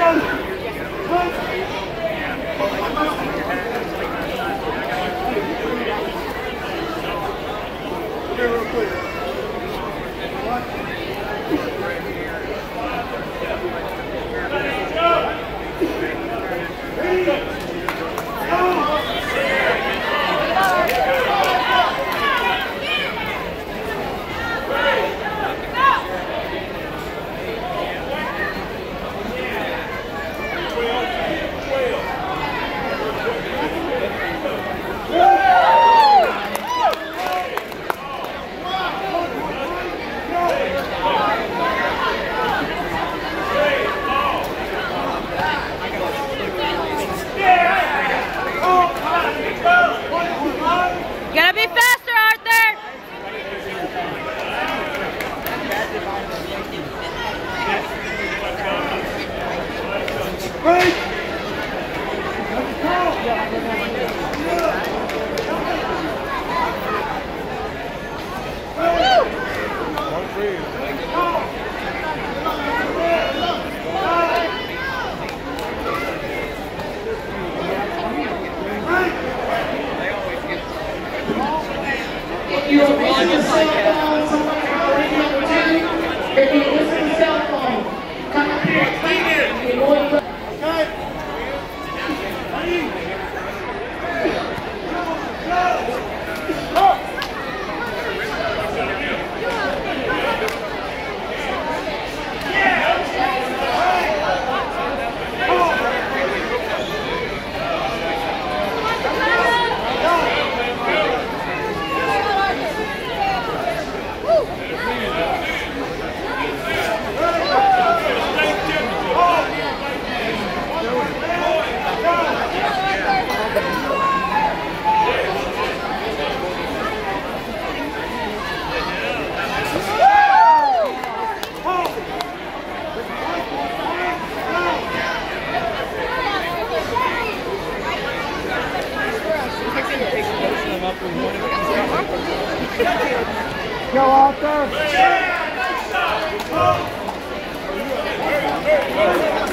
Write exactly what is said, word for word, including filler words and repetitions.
Gotta be faster, Arthur! Break! You are making a cell phone, someone already number two. If you listen to cell phone, come up here. You're going to Go Arthur!